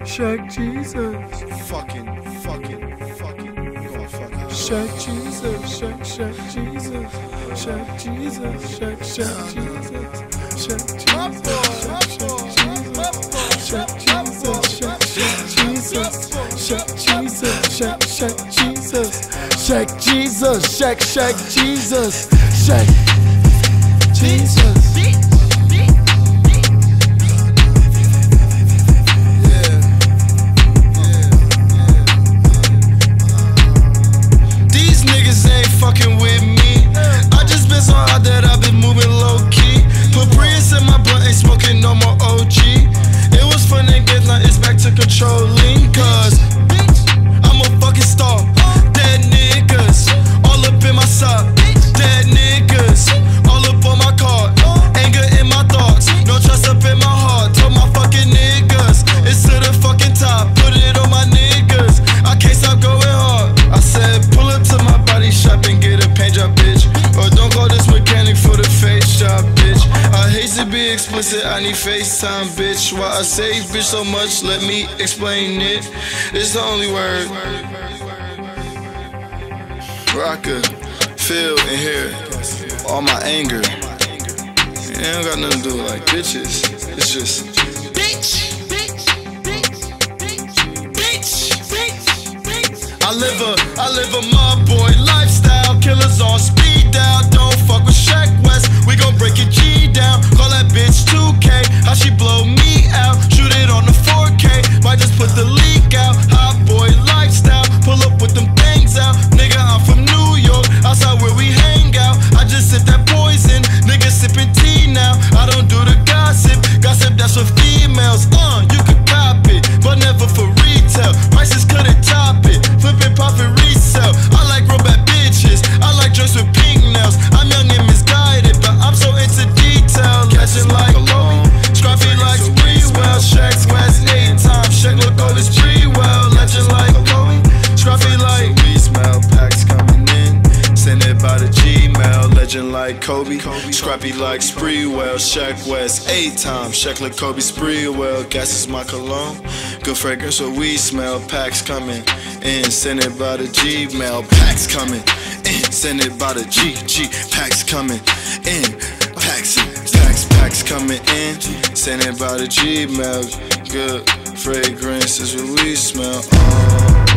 Shaq Jesus. Fucking. Shaq Jesus. Shaq Jesus. Shaq Jesus. Shaq Jesus. Shaq Jesus. Shaq Jesus. Shaq Jesus. Shaq Jesus. Shaq Jesus. Shaq Jesus. Shaq Jesus. Fucking with me, I just been so hot that I've been moving low key. Put Prius in my blunt, ain't smoking no more OG. It was fun and games, now it's back to controlling. Cause I'm a fucking star. Dead niggas all up in my sock. Dead niggas all up on my car. Anger in my thoughts, no trust up in my heart. Told my fucking niggas it's to the fucking top. Put it on my niggas, I can't stop going hard. I said pull up to my body shop and get a paint job, bitch. Or don't call this mechanic for the face job, bitch. I hate to be explicit, I need FaceTime, bitch. Why I say bitch so much, let me explain it. It's the only word where I could feel and hear all my anger. It ain't got nothing to do with like bitches. It's just bitch. I live a mob boy lifestyle. Killers on speed dial. Don't fuck with Shaq West. We gon' break your G down. Call that bitch 2K. How she blow me out? Shoot it on the 4K. Might just put the leak out. Hot boy lifestyle. Pull up with them things out. Nigga, I'm from New York. Outside where we hang out. I just sip that poison. Nigga sipping tea now. I don't do the gossip. Gossip that's for females. You can cop it, but never for retail. Prices couldn't top it. Flipping profit resell. I like real bad bitches. I like joints with pink nails. I'm young and misguided, but I'm so into detail. Catching like Kobe, scruffy like Sprewell. Shaq West 8 times. Shaq look all this Sprewell. Legend like Kobe, scruffy like we smell. Packs coming in. Send it by the Gmail. Legend like Kobe, scrappy like Sprewell. Shaq West 8 times. Shaq like Kobe, Sprewell. Gas is my cologne. Good fragrance, so we smell. Packs coming in. Send it by the Gmail. Packs coming in. Send it by the G. Packs coming in. Packs coming in. Send it by the Gmail. Good fragrance is what we smell.